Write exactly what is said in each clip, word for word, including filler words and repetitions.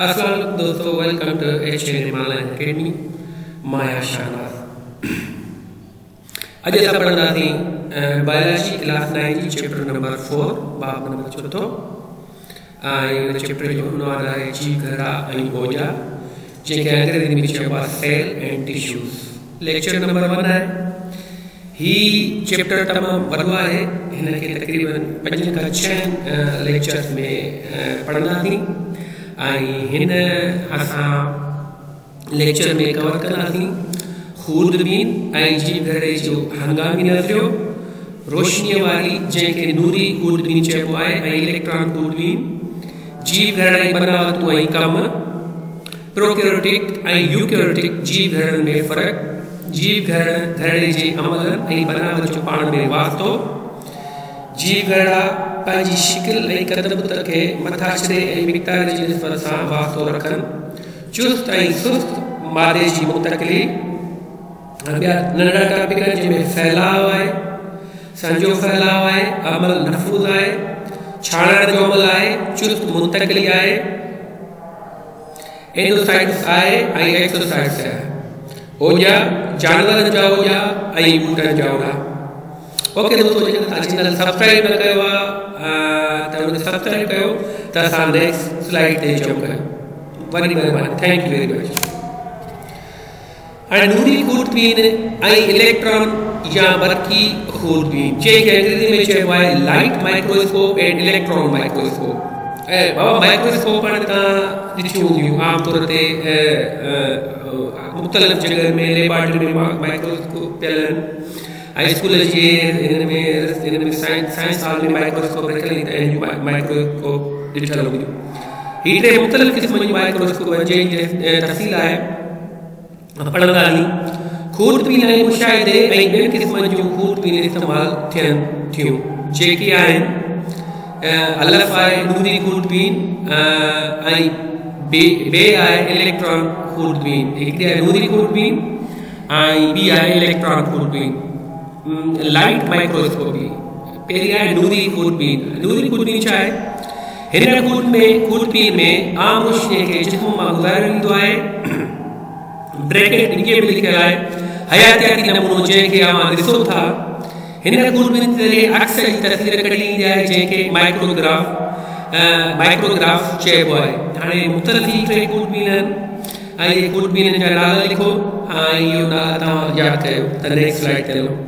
अस्सलाम दोस्तों, welcome to H N Himalayan academy. माया शाहनाज अॼु असां पढ़ंदासीं बायोलॉजी क्लास नाइन जी चैप्टर नंबर फोर, बाब नंबर चौथो। ऐं चैप्टर जो उनवान आहे जीव घड़ा ऐं ओजा, जंहिंखे अंग्रेज़ी में चइबो आहे cell and tissues. Lecture number one आहे। ही चैप्टर तमामु वॾो आहे, हिनखे तक़रीबन पंजनि खां छहनि लेक्चर्स में पढ़ंदासीं ऐं हिन असां लेक्चर में कवर कंदासीं खूरदबीन ऐं जीव घड़े जो हंगामी नज़रियो, रोशनीअ वारी जंहिंखे नूरी खूरदबीन चइबो आहे, ऐं इलेक्ट्रॉन खूरदबीन, जीव घड़ा जी बनावतूं ऐं कम, प्रोकैरियोटिक ऐं यूकैरियोटिक जीव घड़नि में फ़र्क़ु, जीव घड़े जे अमलनि ऐं बनावत जो पाण में वास्तो, जीव घड़ा पंहिंजी शिकिल ऐं कदबत खे मथा छॾे ऐं मिक़दार जी निस्बत सां वास्तो रखनि, चुस्त ऐं सुस्त मादे जी मुंतक़िली। ॿिया नंढड़ा टॉपिक आहिनि जंहिंमें फैलाव आहे, संजो फैलाव आहे, अमल नफ़ूज़ आहे, छाणण जो अमल आहे, चुस्त मुंतक़िली आहे, एंडोसाइट्स आहे ऐं एक्सोसाइट्स आहे, ओजा जानवरनि जा ओजा ऐं ॿूटनि जा ओजा। ओके दोस्तों, जेकर तव्हां चैनल सब्सक्राइब न कयो आहे त हुनखे सब्सक्राइब कयो त असां नेक्स्ट स्लाइड ते अचूं कयूं। वरी महिरबानी, थैंक यू वेरी मच। हाणे नूरी खूरदबीन ऐं इलेक्ट्रॉन या बरक़ी खूरदबीन, जंहिंखे अंग्रेज़ी में चइबो आहे light microscope and electron microscope. ऐं बाबा माइक्रोस्कोप हाणे तव्हां ॾिठियूं हूंदियूं आम तौर ते मुख़्तलिफ़ जॻह में लेबॉरेटरी में माइक्रोस्कोप पियल आहिनि, ऐं स्कूल जे हिन में हिन में साइंस साइंस हॉल में माइक्रोस्कोप रखियल आहिनि, माइक्रोस्कोप ॾिठल हूंदियूं। हीअ टे मुख़्तलिफ़ क़िस्म जूं माइक्रोस्कोप आहिनि जंहिंजी तफ़सील आहे पढ़ंदासीं। खूरदबीन ऐं मुशाहिदे ऐं ॿियनि क़िस्मनि जूं खूरदबीन इस्तेमालु थियनि थियूं, जेके आहिनि अलफ़ आहे नूरी खूरदबीन ऐं ॿे ॿे आहे इलेक्ट्रॉन खूरदबीन। हिकिड़ी आहे नूरी खूरदबीन ऐं ॿी आहे इलेक्ट्रॉन खूरदबीन। लाइट माइक्रोस्कोपी पहिरीं आहे नूरी खूरदबीन। नूरी खूरदबीन छा आहे? हिन खूर में खूरदबीन में आम रोशनीअ खे जिस्म मां गुज़ारियो वेंदो आहे। ब्रैकेट इनके में लिखियल आहे हयातियाती नमूनो जंहिंखे अवां ॾिसो था। हिन खूरदबीन ज़रिए अक्स जी तस्वीर कढी ईंदी आहे, जंहिंखे माइक्रोग्राफ माइक्रोग्राफ चइबो आहे। हाणे मुख़्तलिफ़ टे खूरदबीन आहिनि ऐं इहे खूरदबीन जा नाला लिखो ऐं इहो नाला तव्हां यादि कयो त नेक्स्ट स्लाइड ते हलो।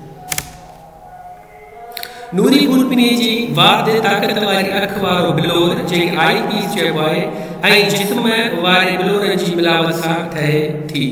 नूरी खूरदबीन जी वाद ताक़त वारी अख वारो बिलोर, जंहिंखे आई पीस चइबो आहे, ऐं जिस्म वारे बिलोरनि जी मिलावट सां ठहे थी।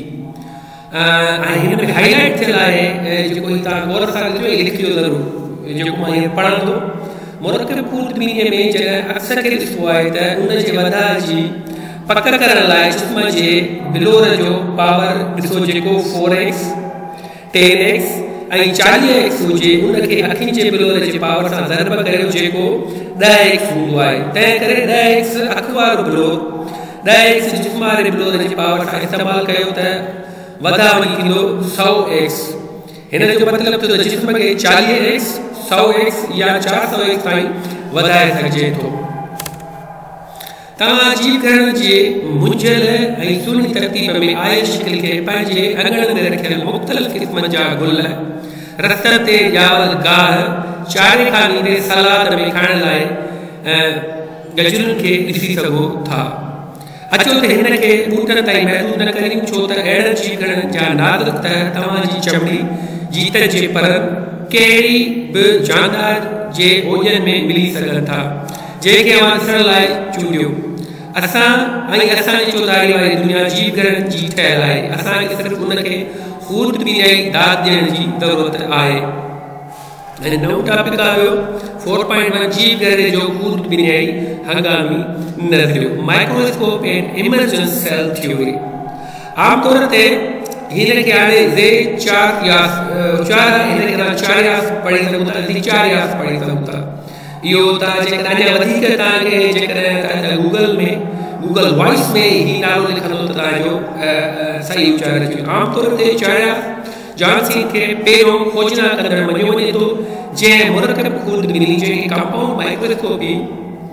ऐं हिन में हाईलाइट थियल आहे, जेको तव्हां गौर सां ॾिसो लिखियो ज़रूरु, जेको मां हींअर पढ़ां थो। मुरकब खूरदबीन में जॾहिं अक्सर खे ॾिसबो आहे त उन जे वधाउ जी पक करण लाइ जिस्म जे बिलोर जो पावर ॾिसो, जेको फोर एक्स टेन एक्स ऐं चालीह एक्स हुजे, उनखे अखियुनि जे बिलोर जे पावर सां ज़रब करियो, जेको ॾह एक्स हूंदो आहे। तंहिं करे ॾह एक्स अख वारो बिलोर ॾह एक्स जिस्म वारे बिलोर जे पावर सां इस्तेमालु कयो त वधाउ वञी थींदो सौ एक्स। हिन जो मतिलबु त जिस्म खे चालीह एक्स सौ एक्स या चारि सौ एक्स ताईं वधाए सघिजे थो। तव्हां जीव घड़नि जे मुंझियल ऐं सुहिणी तरतीब में आयल शिकिल खे पंहिंजे अंगण में रखियल मुख़्तलिफ़ क़िस्मनि जा गुल, रस्तनि ते ॼावल गाह, चारे खानी ते सलाद में खाइण लाइ गजरुनि खे ॾिसी सघो था। अचो त हिन खे ॿूटनि ताईं महदूद न करियूं, छो त अहिड़नि जीव घड़नि जा नाज़ुक तह तव्हांजी चमड़ी जीत जे परनि कहिड़ी बि जानदार जे ओजनि में मिली सघनि था, जंहिंखे अवां ॾिसण लाइ चूंडियो। असां ऐं असांजी चौधारी वारी दुनिया जीव घड़नि जी ठहियल आहे। असांखे सिर्फ़ु उनखे खूरदबीन ऐं दाद ॾियण जी ज़रूरत आहे। ऐं नओं टॉपिक आयो फोर पॉइंट वन, जीव घड़े जो खूरदबीन ऐं हंगामी नज़रियो, microscope and emergence cell theory. आम तौर ते हिन खे हाणे ज़े चार या चार हिन खे चार यास पढ़ी सघूं था, चार यास पढ़ी सघूं था। इहो तव्हां जेकर अञा वधीक तव्हांखे जेकॾहिं गूगल में गूगल वॉइस में ही नालो लिखंदो त तव्हांजो सही उचार अचे। आम तौर ते चारिया जॉनसन खे पहिरियों खोजना कंदड़ मञियो वञे थो, जंहिं मुरकब खूरदबीन जंहिंखे कंपाउंड माइक्रोस्कोपी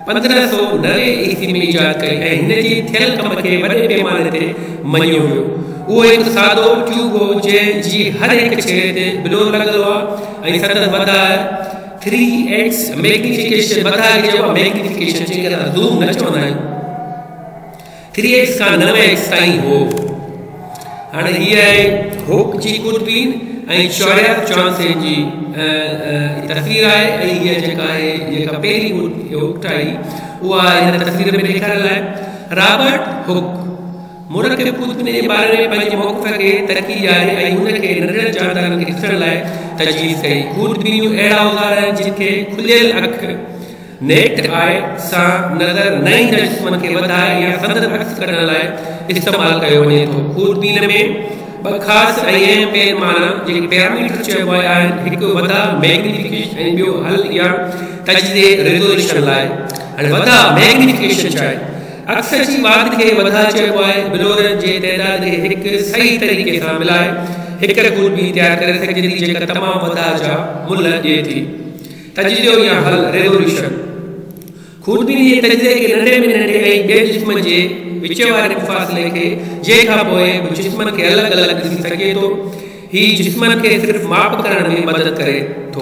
पंद्रहं सौ नवे ईस्वी में ईजाद कई ऐं हिन जी थियल कम खे वॾे पैमाने ते मञियो वियो। उहो हिकु सादो ट्यूब हो जंहिंजी हर हिकु छेड़े ते बिलो लॻल आहे ऐं संदसि वधाए थ्री एक्स मैग्निफिकेशन वधाए चइबो आहे मैग्निफिकेशन जंहिंखे असां ज़ूम न चवंदा आहियूं थ्री एक्स खां नव एक्स ताईं हो। हाणे हीअ आहे हुक जी दूरबीन ऐं शौर्या चॉन्सन जी तस्वीर आहे ऐं हीअ जेका आहे जेका पहिरीं हुक ठाही उहा हिन तस्वीर में ॾेखारियल आहे। रॉबर्ट हुक मुरकब दूरबीन जे बारे में पंहिंजे मौक़िफ़ खे तरक़ी ॾियारे ऐं हुनखे नंढड़नि जानवरनि खे ॾिसण लाइ तजवीज़ कई। दूरबीनियूं अहिड़ा औज़ार आहिनि जिनखे खुलियल अखि नेक्ड आई सां नज़र न ईंदड़ जिस्मनि खे वधाए या संदसि अक्स कढण लाइ इस्तेमालु कयो वञे थो। दूरबीन में ॿ ख़ासि ऐं अहम पैमाना जेके पैरामीटर चइबो आहिनि हिकु वधा मैग्निफिकेशन ऐं ॿियो हल या तजदीद रेज़ोल्यूशन लाइ। हाणे वधा मैग्निफिकेशन छा आहे? अक्सर जी वाद खे वधा चइबो आहे बिलोरनि जे तइदाद खे हिकु सही तरीक़े सां मिलाए हिकु दूरबीन तयारु करे सघिजे थी जेका तमामु वधा जा मुल्ह ॾिए थी। तजदीद या हल रेज़ोल्यूशन दूरबीन जे तजदीद खे नंढे में नंढे ऐं ॿिए जिस्म जे विच वारे फ़ासिले खे जंहिंखां पोइ जिस्मनि खे अलॻि अलॻि ॾिसी सघे थो। हीउ जिस्मनि खे सिर्फ़ु माप करण में मदद करे थो।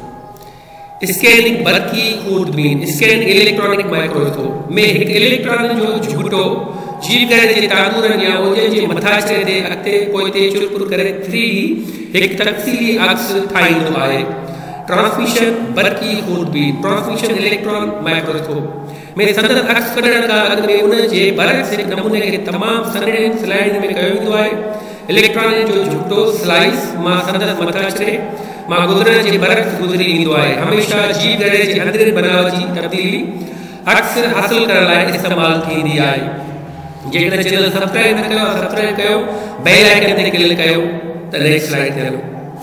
स्कैनिंग बरक़ी दूरबीन स्कैन इलेक्ट्रॉनिक माइक्रोस्कोप में हिकु इलेक्ट्रॉन जो झूटो जीव करे जे तांदूरनि या उजनि जे मथाछरे ते अॻिते पोइते चुरपुर करे थ्री हिकु तफ़सीली अक्स ठाहींदो आहे। ट्रांसमिशन बरक़ी दूरबीन ट्रांसमिशन इलेक्ट्रॉन माइक्रोस्कोप में संदसि अक्स कढण खां अॻु में उन जे बरक़्स हिकु नमूने खे तमामु सन्हड़े स्लाइड में कयो वेंदो आहे। इलेक्ट्रॉन जो झूटो स्लाइस मां संदसि मथाछरे मां गुज़रण जे बरक़्स गुज़री ईंदो आहे। हमेशह जीव गड़े जे अंदरि बनावट जी तब्दीली अक्स हासिल करण लाइ इस्तेमालु थींदी आहे। जेकॾहिं चैनल सब्सक्राइब न कयो सब्सक्राइब कयो बेल आइकन ते क्लिक कयो त नेक्स्ट स्लाइड ते हलो।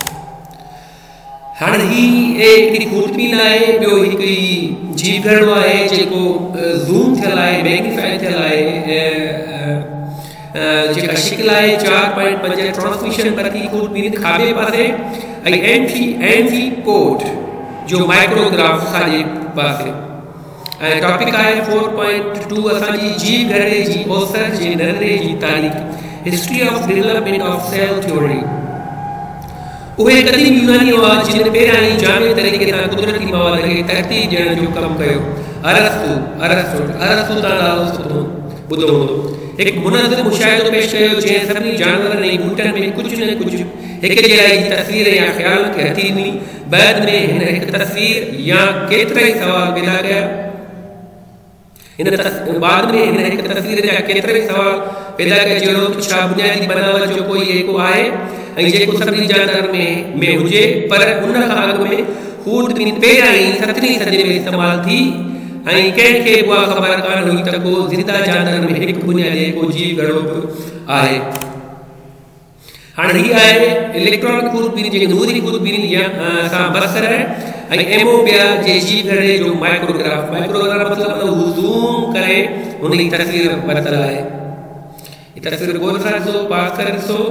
हाणे ही हिकिड़ी दूरबीन आहे ॿियो हिकिड़ी जीव घड़ो आहे जेको ज़ूम थियल आहे मैग्नीफाई थियल आहे जेका शिकिल आहे चार पॉइंट पंज ट्रांसमिशन बरक़ी दूरबीन खाॿे पासे ऐं एंटी एंटी कोड जो माइक्रोग्राफ साॼे पासे ऐं टॉपिक आहे फोर पॉइंट टू असांजी जीव घड़े जी ओसर जे नज़रे जी तारीख़ history of development of cell theory. उहे क़दीम यूनानी हुआ जिन पहिरियां ई जामे तरीक़े सां कुदरती मवाद खे तरतीब ॾियण जो कमु कयो। अरस्तु अरस्तु अरस्तु तां नालो ॿुधो हूंदो। हिकु मुनज़्ज़म मुशाहिदो पेश कयो जंहिं सभिनी जानवरनि ऐं ॿूटनि में कुझु न कुझु हिकु जहिड़ा जी तस्वीर या ख़्याल खे हथी ॾिनी। बैदि में हिन हिकु तस्वीर या केतिरा ई सवाल पैदा कया। हिन बाद में हिन हिकु तस्वीर जा केतिरा ई सवाल पैदा कया जहिड़ो छा बुनियादी बनावट जो कोई हिकु आहे ऐं जेको सभिनी जानवर में में हुजे पर उन खां अॻु में दूरबीन पहिरियां ई सत्रहीं सदी में इस्तेमालु थी ऐं कंहिंखे उहा ख़बर कान हुई त को ज़िंदा जानवर में हिकु बुनियादी को जीव घड़ो बि आहे। हाणे हीअ आहे इलेक्ट्रॉनिक दूरबीन जेकी नूरी दूरबीन या सां बसर ऐं एमोबिया जे जीव घड़े जो माइक्रोग्राफ माइक्रोग्राफ मतिलबु ज़ूम करे हुन जी तस्वीर वरितल आहे। हीअ तस्वीर गौर सां ॾिसो पास करे ॾिसो।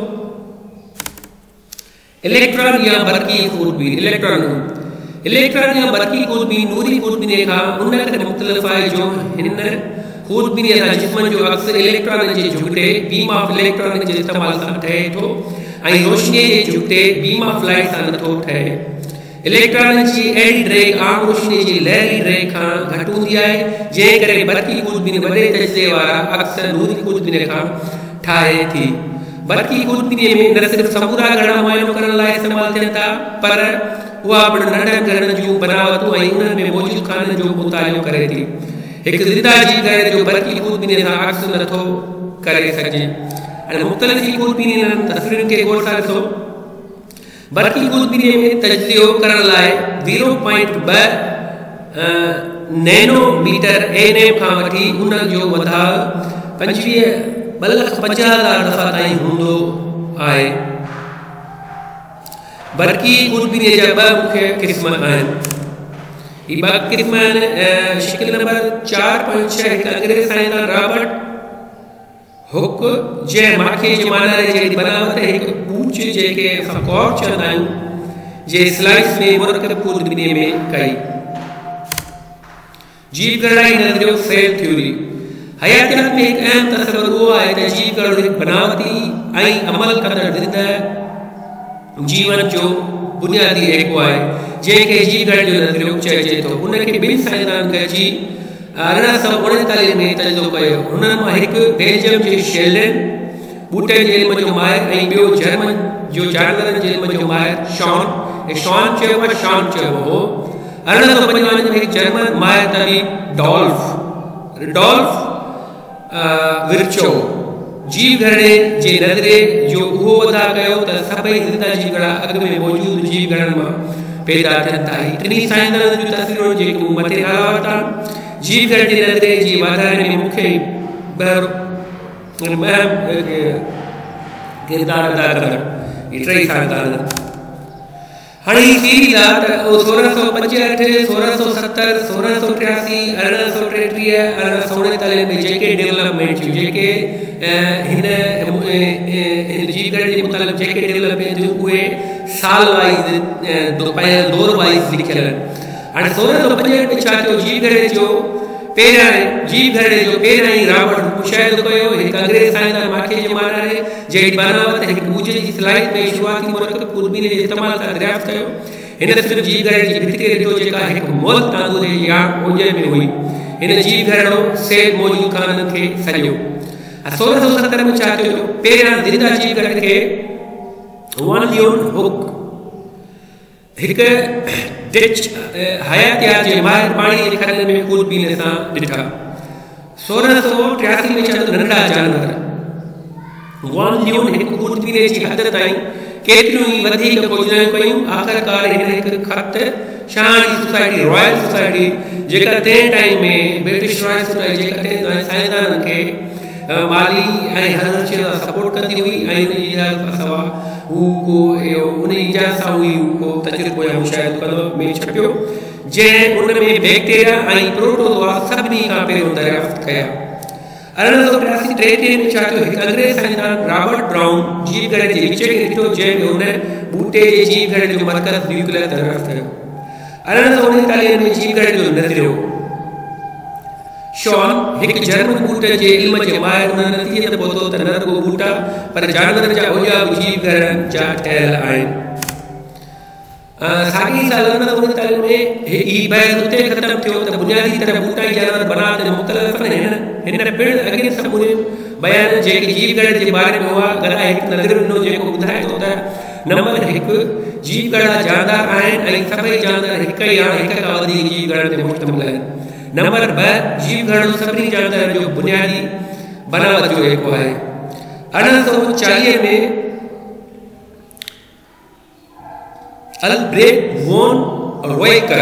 इलेक्ट्रॉन या बरक़ी दूरबीन इलेक्ट्रॉन इलेक्ट्रॉन या बरक़ी दूरबीन नूरी दूरबीन खां उन करे मुख़्तलिफ़ आहे जो हिन दूरबीन जा जिस्मनि जो अक्सर इलेक्ट्रॉन जे झूटे बीम ऑफ इलेक्ट्रॉन जे इस्तेमाल सां ठहे थो ऐं रोशनीअ जे झूटे बीम ऑफ लाइट सां नथो ठहे। इलेक्ट्रॉन जी अहिड़ी ड्रैग आम रोशनी जी लहरी ड्रैग खां घटि हूंदी आहे जंहिं करे बरक़ी दूरबीन वॾे तजदे वारा अक्सर नूरी दूरबीन खां ठाहे थी। बरक़ी दूरबीन में न सिर्फ़ समूरा घड़ा मुआयनो करण लाइ इस्तेमालु थियनि था पर उहा पिणु नंढनि घड़नि जूं बनावटूं ऐं उन्हनि में मौजूदु खाननि जो मुतालियो करे थी। हिकु ज़िंदा जीव घड़े जो बरक़ी दूरबीन सां अक्स नथो करे सघिजे। हाणे मुख़्तलिफ़ दूरबीन तस्वीरुनि खे गौर सां ॾिसो। बरक़ी दूरबीन में तजदीद करण लाइ ज़ीरो पॉइंट ॿ नैनोमीटर एनएम खां वठी उन जो वधाउ पंजवीह ॿ लख पंजाह हज़ार दफ़ा ताईं हूंदो आहे। बरक़ी दूरबीन जा ॿ मुख्य क़िस्म आहिनि। ही ॿ क़िस्म आहिनि। शिकिल नंबर चार पॉइंट छह हिकु अंग्रेज़ साइंसदान रॉबर्ट हुक जंहिं माखे जे माना जहिड़ी बनावट हिकु पूछ जेके असां कॉर्क चवंदा आहियूं जे स्लाइस में मुरकब दूरबीन में कई। जीव गणराई नज़रियो सेल थ्योरी हयातियात में एक अहम तस्वर हुआ है कि जीव गण बनावटी आई अमल कंदड़ ज़िंदा जीवन जो बुनियादी एक है जैसे जीव गण जो नज़रियो चइजे थो उनके ॿिनि साइंसदान जी अरिड़हं सौ उणेतालीह में तजुर्बो कयो हुननि मां हिकु बेल्जियम जे शेल्डन ॿूटनि जे इल्म जो माहिर ऐं ॿियो जर्मन जो जानवरनि जे इल्म जो माहिर शॉन शॉन चयो आहे शॉन चयो हो अरिड़हं सौ पंजानवे में जर्मन माहिर तबीब डॉल्फ डॉल्फ विर्चो जीव गणने जे नज़रे जो उहो वधा कयो त सभई ज़िंदा जीव गण अॻु में मौजूद जीव गणनि मां पैदा थियनि था टिनी साइंसदाननि जूं तस्वीरूं जेके मथे आया था जीव गण जे नज़रे जी वाधारे में मूंखे किरदार अदा करणु इहे टई साइंसदान हाणे ही सीरीज़ आहे त सोरहं सौ पंजहठि सोरहं सौ सतरि सोरहं सौ टियासी अरिड़हं सौ टेटीह अरिड़हं सौ उणेतालीह में जेके डेवलपमेंट थियूं जेके हिन जीव गण जे मुतालिक़ जेके डेवलपमेंट थियूं उहे साल वाइज़ पंहिंजे दौर वाइज़ लिखियल आहिनि हाणे सोरहं सौ पंजहठि में छा थियो जीव गण जो पहिरियां जीव गण जो पहिरियां ई रावण मुशाहिदो कयो हिकु अंग्रेज़ साइंसदान माखे जे माराणे जहिड़ी बनावट हिकु ॿूझे जी सिलाइत में शुरूआती मुरकब दूरबीन जे इस्तेमाल सां दरियाफ़्त कयो हिन सिर्फ़ जीव गण जी भितिरे ॾिठो जेका हिकु मौत तांदूर या ओंजे में हुई हिन जीव गण सेल मौजूद कान खे सॼो सोरहं सौ सतरि में छा थियो पहिरियां ज़िंदा जीव गण खे वन लियोन हुक हिकु डिच हयातियात जे माहिर पाणी जे खरनि में खूनबीन सां ॾिठा सोरहं सौ टियासी में चंद नंढा जानवर वन लियोन हिकु खूनबीन जी हद ताईं केतिरियूं ई वधीक खोजनायूं कयूं आख़िरकार हिन हिकु ख़त शाह जी सोसाइटी रॉयल सोसाइटी जेका तंहिं टाइम में ब्रिटिश रॉयल सोसाइटी जेका तंहिं साइंसदाननि खे माली ऐं हर शइ सपोर्ट कंदी हुई ऐं उन जी असां हू को उन इजाज़त सां हुई को तजुर्बो या मुशाहिदो कंदो में छपियो जंहिं उन में बैक्टीरिया ऐं प्रोटोज़ोआ सभिनी खां पहिरियों दरियाफ़्त कया अरिड़हं सौ टियासी टेटीह में छा थियो हिकु अंग्रेज़ साइंसदान रॉबर्ट ब्राउन जीव गण जे विच खे ॾिठो जंहिं में हुन ॿूटे जे जीव गण जो मर्कज़ न्यूक्लियर दरियाफ़्त कयो अरिड़हं सौ उणेतालीह में जीव गण जो नज़रियो शॉन हिकु जर्मन ॿूट जे इल्म जे माहिर हुन नतीजे ते पहुतो त न रुॻो ॿूटा पर जानवरनि जा ओलिया बि जीव गण जा ठहियल आहिनि साॻी साल अरिड़हं सौ उणेतालीह में ही बहस उते ख़तमु थियो त बुनियादी तरह ॿूटा ई जानवर बनावट मुख़्तलिफ़ आहिनि हिन पिणु अॻे समूरे बयान जेके जीव गण जे बारे में हुआ ॻाल्हाए हिकु नज़रियो ॾिनो जेको ॿुधाए थो त नंबर हिकु जीव गण जानदार आहिनि ऐं सभई जानवर हिकु ई आहिनि हिक खां वधीक जीव गण ते मुश्तमिल आहिनि नंबर ॿ जीव गण सभिनी जानवरनि जो बुनियादी बनावट जो हिकु आहे अरिड़हं सौ चालीह में अल्ब्रेक्ट वॉन रोएकर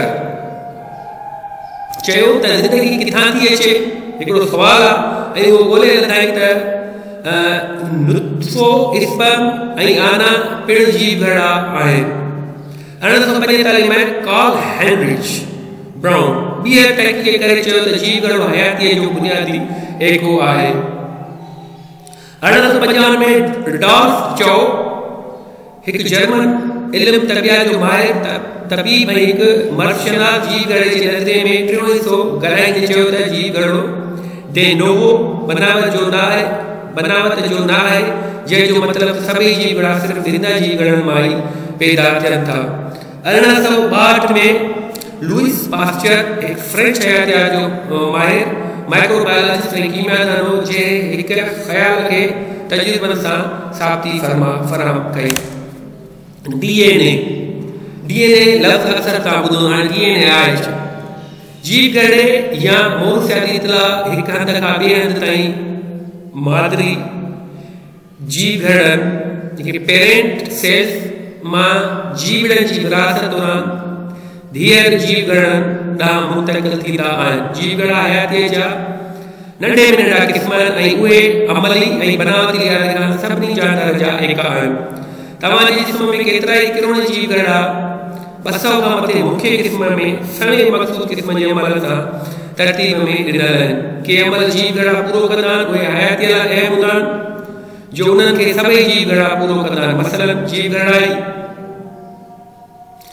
चयो त ज़िंदगी किथां थी अचे हिकिड़ो सुवाल आहे ऐं उहो ॻोल्हे लॻाई त नुत्फ़ो स्पर्म ऐं आना पिणु जीव गण आहिनि अरिड़हं सौ पंजेतालीह में कार्ल हेनरिच ब्राउन ॿीहर तहक़ीक़ करे चयो त जीव गण हयातीअ जो बुनियादी एको आहे अरिड़हं सौ पंजानवे में डॉल्फ चो हिकु जर्मन इल्म तबियात जो माहिर तबीब ऐं हिकु मर्शनास जीव गण जे नज़रे में टियों हिसो ॻाल्हाईंदे चयो त जीव गण दे नोवो बनावट जो न आहे बनावट जो न आहे जंहिंजो मतिलबु सभई जीव गण सिर्फ़ु ज़िंदा जीव गणनि मां ई पैदा थियनि था अरिड़हं सौ ॿाहठि में लुइस पास्चर हिकु फ्रेंच हयातियात जो माहिर माइक्रोबायोलॉजिस्ट ऐं कीमियादानो जे हिकु ख़्याल खे तजुर्बनि सां साबिती फरमा फराहम कई डीएनए डीएनए लफ़्ज़ अक्सर तव्हां ॿुधो हाणे डीएनए आहे छा जीव गण या मौरूसियाती इतलाह हिकु हंध खां ॿिए हंध ताईं मादरी जीव गण जेके पेरेंट सेल्स मां जीवड़नि जी विरासत दौरान धीअर जीव गण ॾांहुं मुंतक़िल थींदा आहिनि जीव गण हयातीअ जा नंढे में नंढा क़िस्म ऐं उहे अमली ऐं बनावटी लिहाज़ खां सभिनी जानवरनि जा एका आहिनि तव्हांजे जिस्म में केतिरा ई किरोड़ जीव गण ॿ सौ खां मथे मुख्य क़िस्म में सवे मक़सूद क़िस्म जे अमल सां तरतीब में ॾिनल आहिनि के अमल जीव गण पूरो कंदा आहिनि उहे हयातीअ लाइ अहम हूंदा आहिनि जो उन्हनि खे सभई जीव गण पूरो कंदा आहिनि मसलन जीव गणराई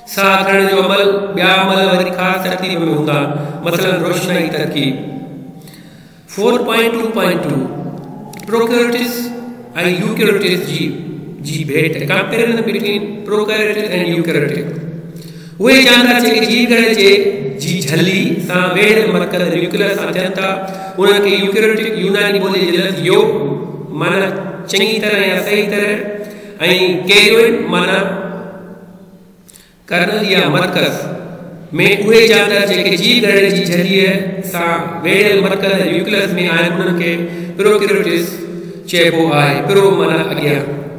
सां करण जो अमल ॿिया अमल वरी ख़ासि तरतीब में हूंदा, मसलन रोशनाई तरकीब। Four point two point two prokaryotes ऐं यूकैरियोटिस जी जी भेट comparison between prokaryotes and eukaryotic. उहे जानवर जेके जीवगण जे जी झली सां वेढ़ मरकज़ न्यूक्लियस सां थियनि था उन्हनि खे यूकैरियोटिक यूनानी ॿोली जे लफ़्ज़ यो माना चङी तरह या सही तरह ऐं कैरियोन माना कर्नल या मरकज़ में उहे जानवर जेके जीवगण जी झलीअ सां वेढ़ मरकज़ न्यूक्लियस में आहिनि उन्हनि खे प्रोकैरियोटिस चइबो आहे। प्रो माना अॻियां।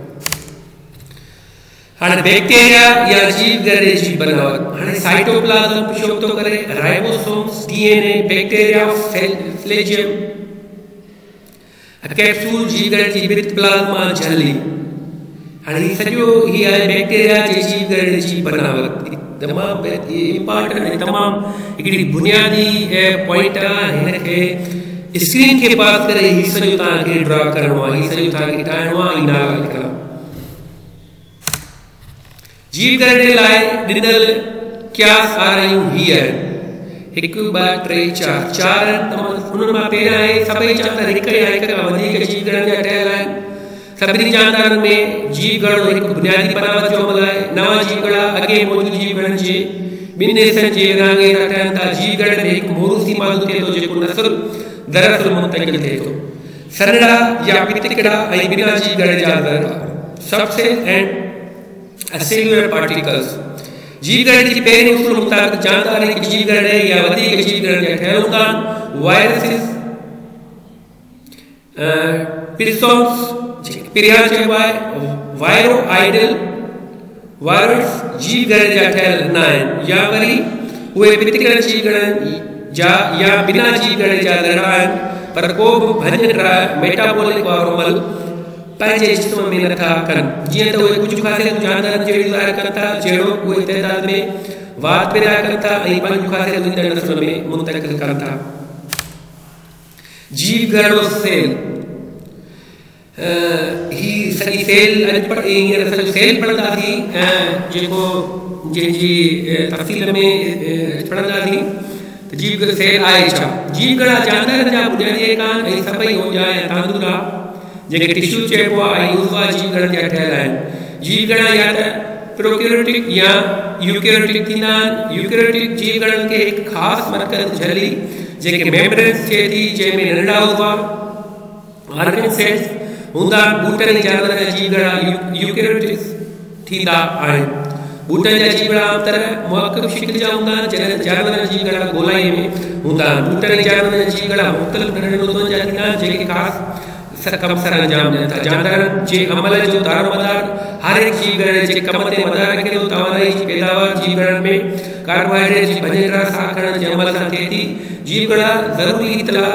हाणे बैक्टीरिया या जीवगण जी बनावट, हाणे साइटोप्लाज्म शो थो करे, ribosomes, DNA, bacteria, flagellum, capsule जीवगण जी भित प्लाज्मा झली। हाणे सॼो ही आहे बैक्टीरिया जे जीवगण जी बनावट। तमामु इम्पॉर्टेंट ऐं तमामु हिकिड़ी बुनियादी पॉइंट आहे। हिन खे स्क्रीन के पास करे ही सॼो तव्हांखे ड्रॉ करणो आहे, ही सॼो तव्हांखे ठाहिणो आहे, ई नाला लिखणा। जीवगण जे लाइ ॾिनल क्यास आरायूं ही आहिनि, हिकु ॿ टे चारि चारि आहिनि। हुननि मां पहिरियां आहे सभई जानवर हिक या हिक खां वधीक जीवगण जा ठहियल आहिनि। सभिनी जानवरनि में जीवगण हिकु बुनियादी बनावट जो अमल आहे। नवां जीवगण अॻे मौजूदु जीवगण जे ॿिनि हिसनि जे विरहाङे सां ठहनि था। जीवगण में हिकु मोरूसी मादो थिए थो जेको नसुल दरअसल मुंतकिल थिए थो। सनड़ा या पितिकड़ा ऐं बिना जीवगण जा सबसेल एंड सेल्युलर पार्टिकल्स। जीवगण जी पहिरीं उसूल मुताबिक़ जानवर हिकु जीवगण या वधीक जीवगण जा ठहियल हूंदा आहिनि। वायरसिस पिरसोम्स पिरिया चइबो आहे। वायरो आइडल वायरस जीवगण जा ठहियल न आहिनि या वरी उहे पितिकड़ जीवगण जा या बिना जीवगण जा लड़ा आहिनि, पर को बि भञ मेटाबॉलिक वारो अमल पंहिंजे जिस्म में नथा कनि। जीअं त उहे कुझु ख़ासियतूं जानवरनि जहिड़ी ज़ाहिर कनि था, जहिड़ो उहे तइदाद में वात पैदा कनि था ऐं पंहिंजूं ख़ासियतूं ईंदड़ नस्ल में मुंतक़िल कनि था। जीवगण सेल ही सॼी सेल हींअर सॼो सेल पढ़ंदासीं जेको जंहिंजी तफ़सील में पढ़ंदासीं त जीव सेल आहे छा। जीवगण जानवरनि जा बुनियादी कान ऐं सभई होजा ऐं तांदूरा जेके टिश्यू चइबो आहे ऐं उज़वा जीवगण जा ठहियल आहिनि। जीवगण या त प्रोकैरियोटिक या यूकैरियोटिक थींदा आहिनि। यूकैरियोटिक जीवगणनि खे हिकु ख़ासि मरकज़ झली जेके मेम्ब्रेन्स थिए थी, जंहिंमें नंढा उज़वा ऑर्गन सेल्स हूंदा आहिनि। ॿूटनि जानवरनि जा जीवगण यूकैरियोटिक थींदा आहिनि। ॿूटनि जा जीवगण आम तरह मुअक्कब शिकिल जा हूंदा आहिनि, जॾहिं जानवरनि जा जीवगण गोलाई में हूंदा आहिनि। ॿूटनि जानवरनि जा जीवगण मुख़्तलिफ़ नंढनि उज़वनि जा थींदा आहिनि जेके ख़ासि कम सर अंजाम ॾियनि था। जानवरनि जे अमल जो दारोमदार हर हिकु जीवगण जे कम ते मदार रखे थो। तवानाई जी पैदावार जीवगण में कार्बोहाइड्रेट जी भञण साह खणण जे अमल सां थिए थी। जीवगण ज़रूरी इतला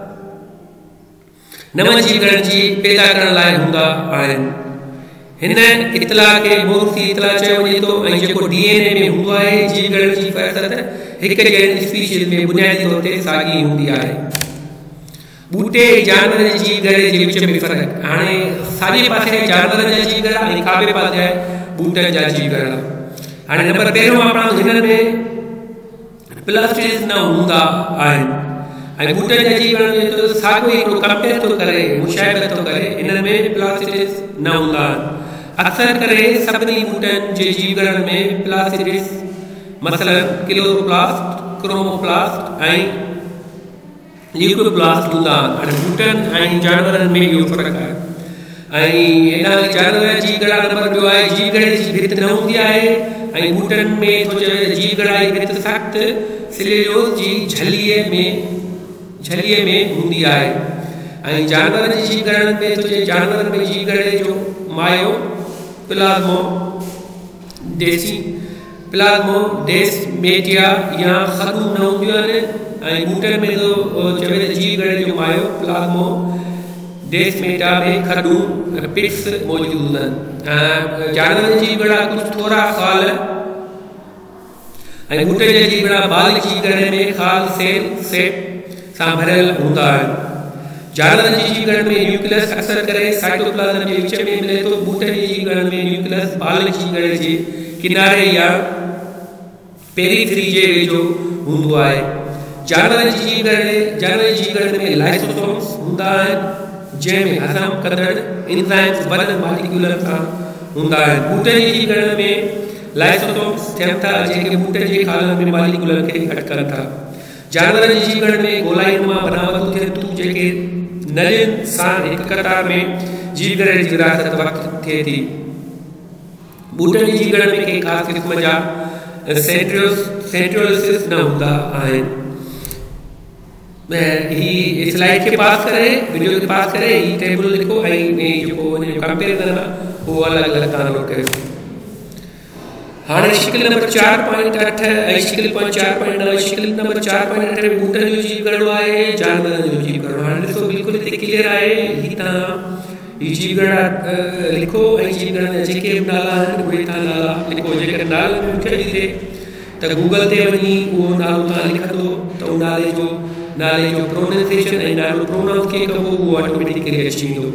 नव जीवगण जी पैदा करण लाइ हूंदा आहिनि। हिन इतला खे मोरूसी इतला चयो वञे थो ऐं जेको डीएनए में हूंदो आहे जीवगण जी फ़हरिस्त हिक जहिड़ी स्पीशीज़ में बुनियादी तौर ते साॻी हूंदी आहे। ॿूटे जानवर जे जीवगण जे विच में फ़र्क़ु। हाणे साॼे पासे जानवरनि जा जीवगण ऐं खाॿे पासे आहे ॿूटनि जा जीवगण। हाणे नंबर पहिरियों मां पाण हिननि में प्लास्टिड्स न हूंदा आहिनि ऐं ॿूटनि जा जीवगण में तो साॻियो ई हिकिड़ो कंपेयर थो करे, मुशाहिबत थो करे, हिननि में प्लास्टिड्स न हूंदा आहिनि। अक्सर करे सभिनी ॿूटनि जे जीवगण में प्लास्टिड्स मसलन क्लोरोप्लास्ट, क्रोमोप्लास्ट ऐं ल्यूकोप्लास्ट हूंदा आहिनि। हाणे ॿूटनि ऐं जानवरनि में इहो फ़र्क़ु आहे। ऐं हिन जानवर जी जीवगण नंबर ॿियो आहे जीवगण जी भित न हूंदी आहे ऐं ॿूटनि में थो चए जीवगण जी भित सख़्तु सिलेल्यूलोज़ जी झलीअ में झलीअ में हूंदी आहे। ऐं जानवरनि जी जीवगणनि में थो चए जानवरनि में जीवगण जो मायो प्लाज़्मो देसी प्लाज़्मो डेस्मेटिया या खदूं न हूंदियूं आहिनि ऐं ॿूटनि में थो चवे जीवगण जो मायो प्लाज़्मो डेस्मेटा में खडूं पिट्स मौजूद आहिनि। जानवरनि जी जीवगण कुझु थोरा खाल ऐं ॿूटनि जा जीवगण बाल जीवगण में खाल सेल सेप सां भरियल हूंदा आहिनि। जानवरनि जी जीवगण में न्यूक्लियस अक्सर करे साइटोप्लाज़म जे विच में मिले थो। ॿूटनि जी जीवगण में न्यूक्लियस बाल जीवगण जे किनारे या पहिरीं थ्री जे वेझो हूंदो आहे। जानवरनि जी जीवगरण जानवरनि जी जीवगरण में लाइसोसोम्स हूंदा आहिनि जंहिंमें हज़म कंदड़ एंजाइम्स वॾनि मॉलिक्यूलनि सां हूंदा आहिनि। ॿूटनि जी जीवगरण में लाइसोसोम्स थियनि था जेके ॿूटनि जे खालनि में मॉलिक्यूलनि खे अटकनि था। जानवरनि जी जीवगरण में गोलाईनुमा बनावटूं थियनि थियूं जेके नलियुनि सां हिक कतार में जीवगरण जी विरासत वक़्तु थिए थी। ॿूटनि जी जीवगरण में कंहिं ख़ासि क़िस्म जा सेंट्रियोस सेंट्रियोसिस न हूंदा आहिनि। ही स्लाइड के पास करे वीडियो के पास करे ही टेबल लिखो ऐं जेको कंपेरिजन आहे उहो अलॻि अलॻि तव्हां नोट कयो। हाणे शिकिल नंबर चार पॉइंट अठ ऐं शिकिल पॉइंट चार पॉइंट नव शिकिल नंबर चार पॉइंट अठ में ॿूटनि जो जीवगरण आहे जानवरनि जो जीवगरण। हाणे ॾिसो बिल्कुलु हिते क्लियर आहे। ही तव्हां ही जीवगरण लिखो ऐं जीवगरण जा जेके बि नाला आहिनि उहे तव्हां नाला लिखो। जेकॾहिं नाले में मूंखे ॾिसे त गूगल ते वञी उहो नालो तव्हां लिखंदो त उन नाले जो नाले जो प्रोनाउंसिएशन ऐं नालो प्रोनाउंस कीअं कबो उहो ऑटोमेटिकली अची वेंदो।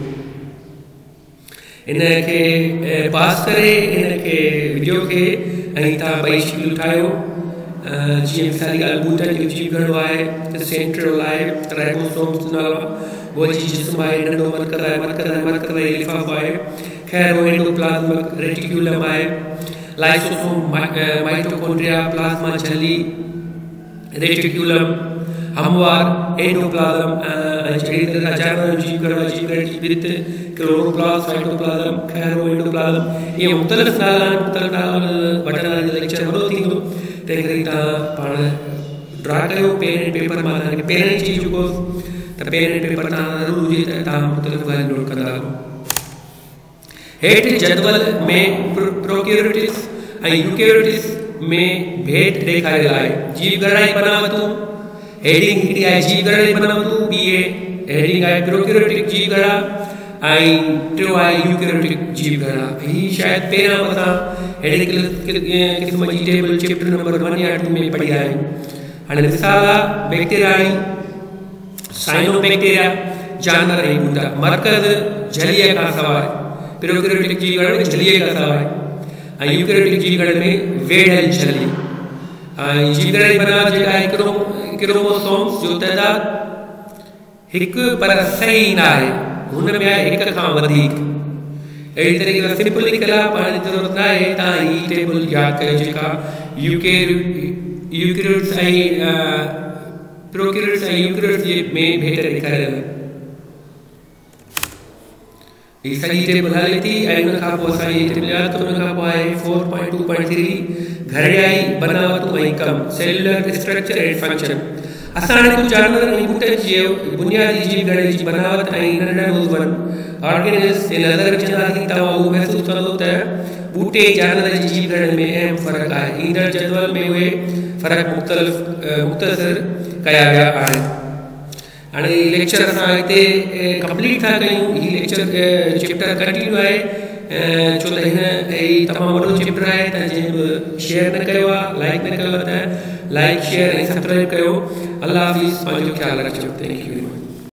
इन खे पास करे इन खे वीडियो खे ऐं तव्हां ॿई शिकिलूं ठाहियो। जीअं मिसाली ॻाल्हि ॿूटनि जो जीवगरण आहे त सेंट्रियोल आहे, राइबोसोम्स नालो आहे, गोजी जिस्म आहे, नंढो मरकज़ आहे, मरकज़ आहे मरकज़ ऐं लिफ़ाफ़ो आहे, खैर एंडोप्लाज़्मिक रेटिक्यूलम आहे, लाइसोसोम माइटोकॉन्ड्रिया, प्लाज़्मा झिल्ली, रेटिक्यूलम, हमवार, एंडोप्लाज़्म अहिड़ी तरह जानवरनि जो जीवगरण जीवगरण जी भित, क्लोरोप्लास्ट, साइटोप्लाज़्म, खैरो एंडोप्लाज़्म इहे मुख़्तलिफ़ नाला आहिनि। मुख़्तलिफ़ नाला वठण लेक्चर वॾो थींदो तंहिं करे तव्हां पाण ड्रा कयो पेन एंड पेपर मां तव्हांखे पहिरें चीज जेको त पेन एंड पेपर तव्हां ज़रूरु हुजे त तव्हां मुख़्तलिफ़ ॻाल्हियूं नोट कंदा रहो। हेठि जदवल में प्रोकैरियोटिस ऐं यूकैरियोटिस में भेट ॾेखारियल आहे। जीवगरण जी बनावटूं हेडिंग हिकिड़ी आहे जीवगरण जी बनावटूं, ॿी हेडिंग आहे प्रोकैरियोटिक जीवगरण ऐं टियों आहे यूकैरियोटिक जीवगरण। ही शायदि पहिरियां असां अहिड़े क़िस्म जी टेबल चैप्टर नंबर वन या टू में पढ़ी आहे। हाणे मिसाल आहे बैक्टीरिया साइनोबैक्टीरिया जानवर ऐं ॿूटा। मरकज़ झलीअ खां सवाइ प्रोकैरियोटिक जीवगरण झलीअ खां सवाइ ऐं यूकैरियोटिक जीवगरण में वेढ़ियल झली ऐं जीवगरण जी बनावट जेका आहे क्रोमोसोम्स जो तइदाद हिकु पर सही न आहे, हुन में आहे हिक खां वधीक। अहिड़ी तरीक़े सां सिंपल लिखियल आहे, पाण जी ज़रूरत न आहे। तव्हां ही टेबल यादि कयो जेका यूकैरियोट्स ऐं प्रोकैरियोट्स ऐं यूकैरियोट्स में भेट ॾेखारियल आहे। ही सॼी टेबल हले थी ऐं हुन खां पोइ असां हीअ टेबल यादि कयूं। हुन खां पोइ आहे four point two point three घड़ियाई बनावटूं ऐं कम सेलुलर स्ट्रक्चर एंड फंक्शन। असां हाणे कुझु जानवर ऐं ॿूटनि जी बुनियादी जीवगरण जी बनावट ऐं नंढनि उज़वनि ऑर्गेनिज़म्स ते नज़र विझंदासीं तव्हां उहो महसूसु कंदो त ॿूटे जानवर जी जीवगरण में अहम फ़र्क़ु आहे। ईंदड़ जदवल में उहे फ़र्क़ु मुख़्तलिफ़ मुख़्तसिर कया विया आहिनि। हाणे लेक्चर असां हिते कंप्लीट था कयूं। हीउ लेक्चर चैप्टर कंटिन्यू आहे छो त हिन हीउ तमामु वॾो चैप्टर आहे त जंहिं बि शेयर न कयो आहे लाइक न कयो आहे त लाइक शेयर ऐं सब्सक्राइब कयो। अल्लाह हाफ़िज़, पंहिंजो ख़्यालु रखिजो। Thank you very much.